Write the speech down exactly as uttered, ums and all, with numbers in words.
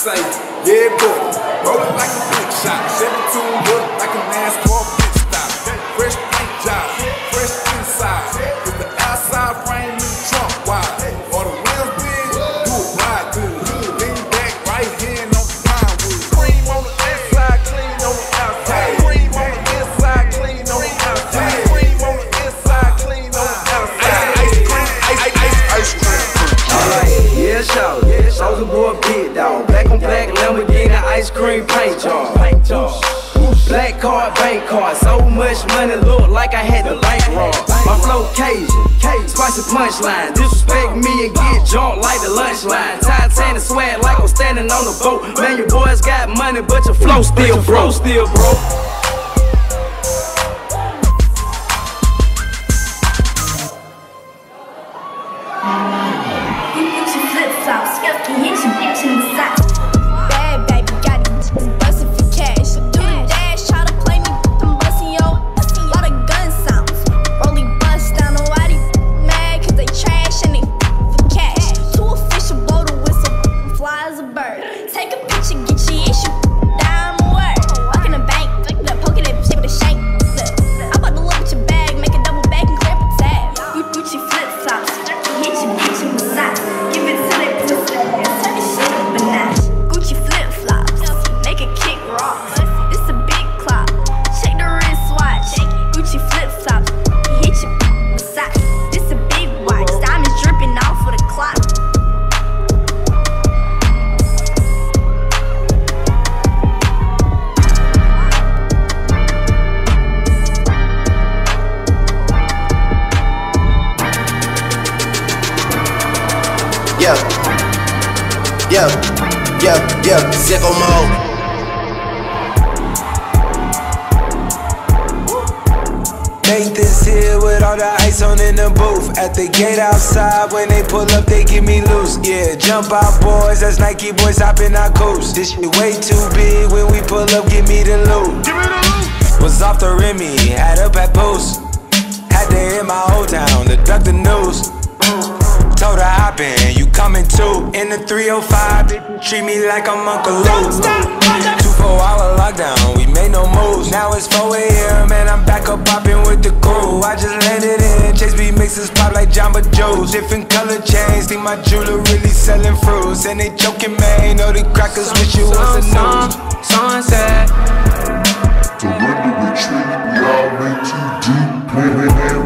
say, yeah, boy, roll it like a big shot. seventy-two look like a NASCAR pit stop. Fresh paint job, fresh inside. With the outside frame in the trunk wide. Or the wheels big, do it ride good. Lean back, right hand on the pine wood. Cream on the inside, clean on the outside. Cream on the inside, clean on the outside. Cream on the inside, clean on the outside. Ice cream, ice, ice, ice, ice cream. Alright, yeah, shout. Soulja Boy, big dog. Black on black, Lamborghini, ice cream paint job. Black card, bank card. So much money, look like I had the bank rob. My flow Cajun, spicy punchline. Disrespect me and get jumped like the lunch line. Titanic swag like I'm standing on the boat. Man, your boys got money, but your flow still broke. Still broke. Bad baby, got it bustin' for cash. Do the dash, try to play me, I'm bustin' yo. Lot of gun sounds, rolly bust down the whitey. Mad cause they trash and they for cash. Too official, blow the whistle, fly as a bird. Take a picture, get your issue, dime word. Walk in the bank, poking that shit with a shank. I'm about to look at your bag, make a double back and clear up the tab. Gucci flip flops, hit your bitch in the side. Give it to that pussy. Gucci flip flops, make a kick rocks. This a big clock. Check the wrist watch. Gucci flip flops, hit your massage. This a big watch. Diamonds dripping off of the clock. Yeah, yeah, yeah, yeah, sicko mode. Make this here with all the ice on in the booth. At the gate outside, when they pull up, they get me loose. Yeah, jump out boys, that's Nike boys hopping our coast. This shit way too big, when we pull up, give me the loot. Give me the loot. Was off the Remy, had up at Boost. Had to hit my old town to duck the news. Told her hop in, you coming too. In the three oh five, bitch, treat me like I'm Uncle Lou. Two four hour lockdown, we made no moves. Now it's four A M and I'm back up popping with the crew. I just landed in, Chase B mixes pop like Jamba Joe's. Different color chains, think my jeweler really selling fruits. And they joking, man, know the crackers wish you was a news. Sunset. Surrender retreat, y'all way too deep.